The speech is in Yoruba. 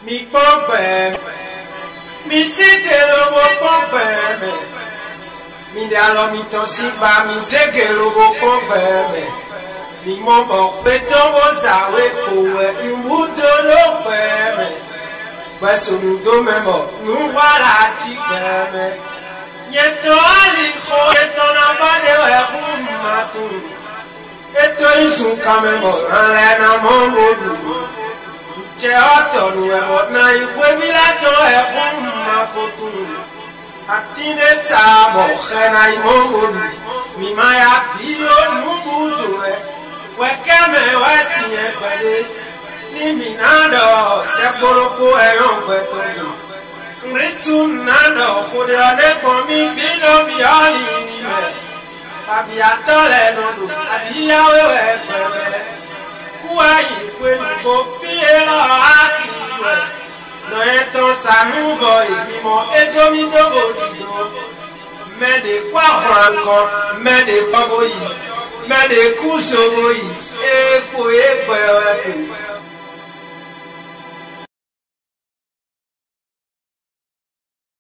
mi pompe, mi site logo pompe, mi dialo mi tosiba mi zege logo pompe, mi mombo petongo zawe kowe imudo lope, weso nudo memo nuwala chikeme, nyeto aliko eto na bade we kumatu, eto isu kamemo alena mongodu. Che otonu e na ikwe bilato e makotu atine sabo khena imongolu mi maya bio nubudu e wekeme wati e pade ni minado se poroko e onpeto Kristu nado khode ade komi bilo biali me abi atole nodu abi yawe we pebe kuayi kwelugo piela akiwe no eto sanugo imimo ejo mi dogo dido mede kwa hwanko mede kwaboyi mede kusoboyi ekwe ekwe